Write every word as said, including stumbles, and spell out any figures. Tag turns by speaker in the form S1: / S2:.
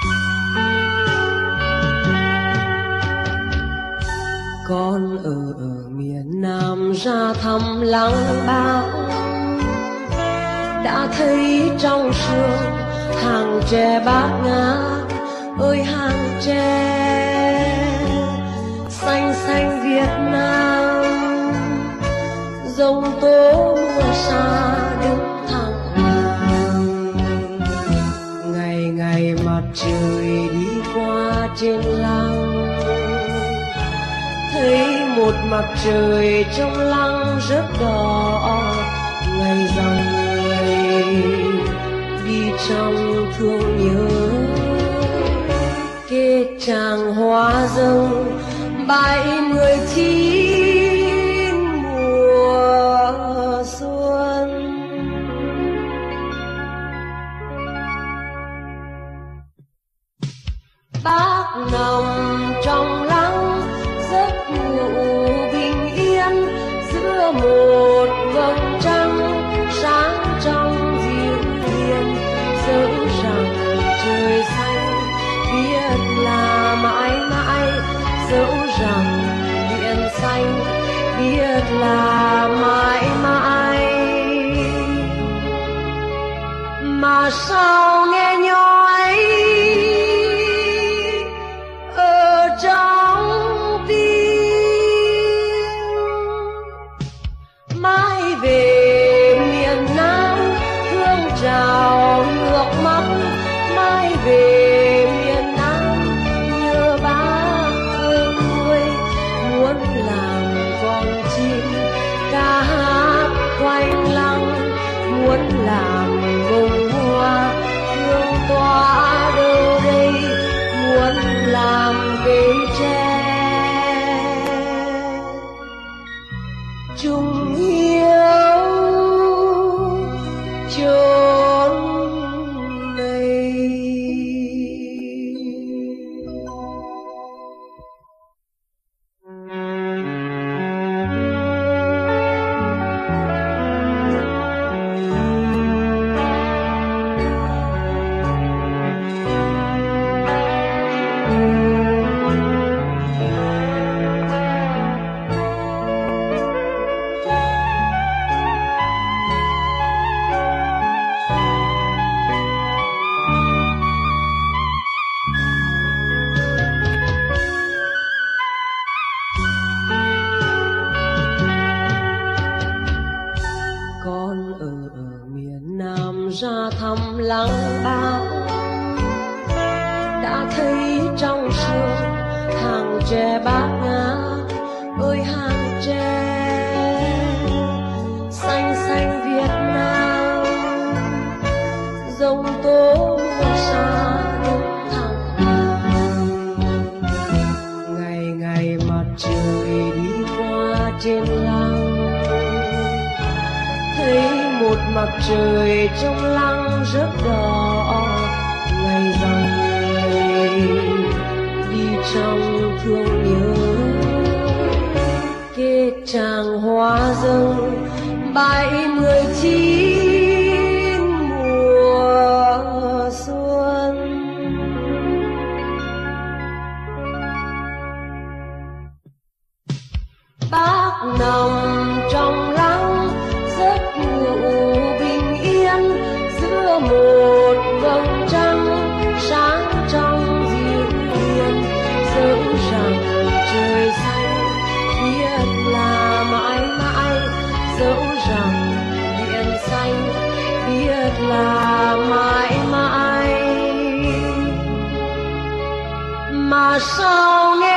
S1: Con ở, ở miền Nam ra thăm lăng Bác, đã thấy trong sương hàng tre bát ngát. Ơi hàng tre xanh xanh Việt Nam, dòng tố mùa xa đứng thẳng hàng. Ngày ngày mặt trời đi qua trên lăng, thấy một mặt trời trong lăng rất đỏ. Ngày dòng người đi trong thương nhớ, kê tràng hoa rừng bảy mười chín mùa xuân. Bác nằm trong lăng giấc ngủ bình yên, giữa một vầng trăng sáng trong dịu hiền. Dẫu rằng trời xanh biết là mãi mãi, dẫu rằng biển xanh biết là mãi mãi. Mà sao nghe nhói ở trong tim, mãi về miền Nam thương trào nước mắt. Mãi về miền Nam nhớ bác thương nuôi, muốn làm con chim ca hát quanh lăng, muốn làm bông hoa hương tỏa đâu đây, muốn làm cây tre chung hiếu chốn này. Con ở, ở miền Nam ra thăm lăng Bác, đã thấy trong sương hàng tre bát ngát. Ơi hàng tre xanh xanh Việt Nam, dòng tố mùa xa đứng thẳng hàng. Ngày ngày mặt trời đi qua trên lăng, thấy một mặt trời trong lăng rất đỏ. Ngày dòng người đi trong thương nhớ, kê tràng hoa rừng bảy mười chín mùa xuân. Bác nằm trong lăng giấc ngủ bình yên, giữa một vầng trăng sáng trong dịu hiền. Dẫu rằng trời xanh biết là mãi mãi, dẫu rằng biển xanh biết là mãi mãi. Mà sao nghe